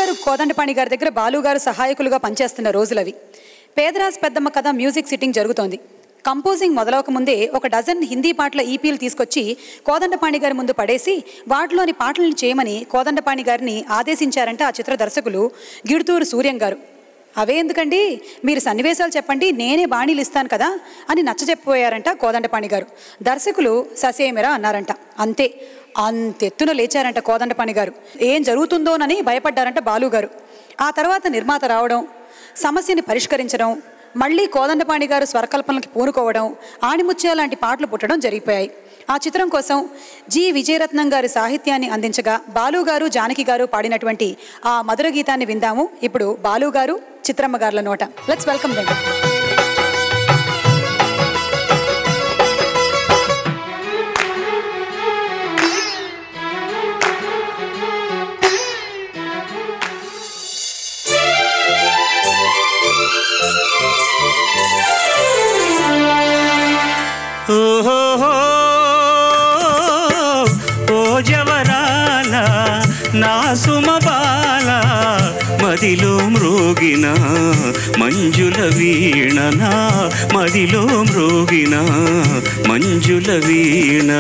గారు కోదండపాణి గారి దగ్గర బాలు గారు సహాయకులుగా పనిచేస్తున్న రోజులవి. పేదరాజ్ పెద్దమ్మ కథ మ్యూజిక్ సిట్టింగ్ జరుగుతోంది. కంపోజింగ్ మొదలవక ముందే ఒక డజన్ హిందీ పాటల ఈపీలు తీసుకొచ్చి కోదండపాణి గారి ముందు పడేసి వాటిలోని పాటలను చేయమని కోదండపాణి గారిని ఆదేశించారంట ఆ చిత్ర దర్శకులు గిడుతూరు సూర్యం గారు. అవే ఎందుకండి, మీరు సన్నివేశాలు చెప్పండి, నేనే బాణీలు ఇస్తాను కదా అని నచ్చజెప్పిపోయారంట కోదండపాణి గారు. దర్శకులు ససేమిరా అన్నారంట. అంతే, అంతెత్తున లేచారంట కోదండపాణి గారు. ఏం జరుగుతుందోనని భయపడ్డారంట బాలు గారు. ఆ తర్వాత నిర్మాత రావడం, సమస్యని పరిష్కరించడం, మళ్ళీ కోదండపాణి గారు స్వరకల్పనలకి పూనుకోవడం, ఆణిముత్యాల లాంటి పాటలు పుట్టడం జరిగిపోయాయి. ఆ చిత్రం కోసం జి విజయరత్నం గారి సాహిత్యాన్ని అందించగా బాలు గారు జానకి గారు పాడినటువంటి ఆ మధుర గీతాన్ని విందాము ఇప్పుడు బాలు గారు చిత్రమ్మ గారుల నోట. Let's welcome them. నా సుమబాల మదిలో మ్రోగిన మంజుల వీణ, నా మదిలో మ్రోగిన మంజుల వీణ.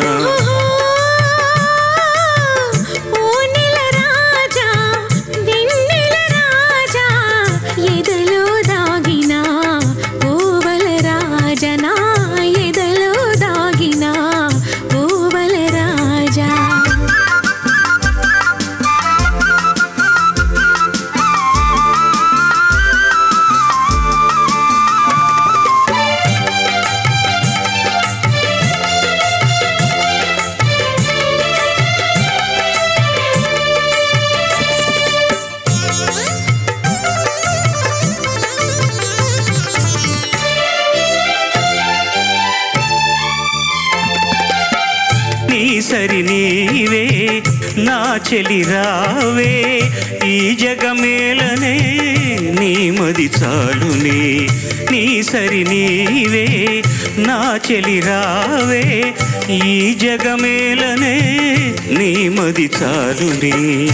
సరి నీవే నా చెలి రావే, ఈ జగమేలనే నీ మది చాలునే. నీ సరి నీవే నా చెలి రావే, ఈ జగమేలనే నీ మది చాలునే.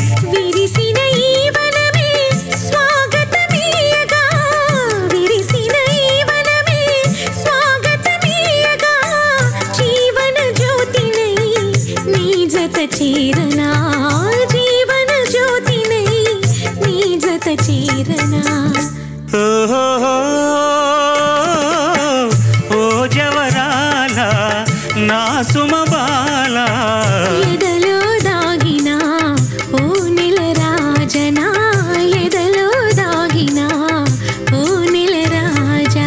చీరనా జీవన జ్యోతినై నీ జత చీరనా. ఓ జవరాల నా సుమబాల ఎదలో దాగిన ఓ నెల రాజనా, ఎదలో దాగిన ఓ నెల రాజా.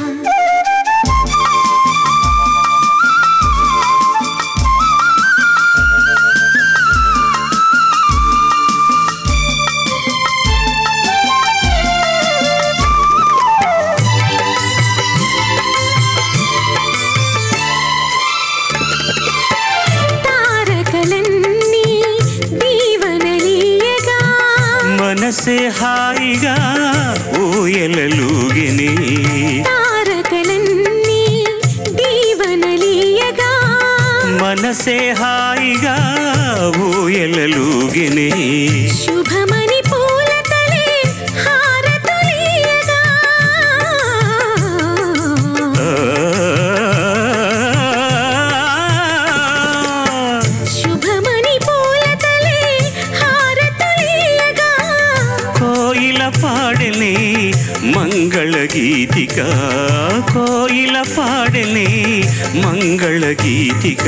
మనసే హాయిగా ఊయలలుగిని, తారకలన్నీ దీవనలీయగా మనసే హాయిగా ఊయలలుగిని. శుభమని పూలతలే హారతులీయగా, శుభమని పూలతలే హారతులీయగా. కోయిల పాడనే మంగళ గీతిక, కోయిల పాడనే మంగళ గీతిక.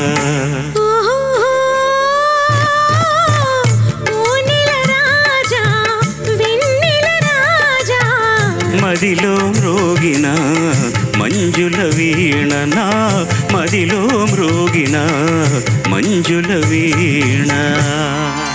మదిలో మ్రోగిన మంజుల వీణ, నా మదిలో మ్రోగిన మంజుల వీణ.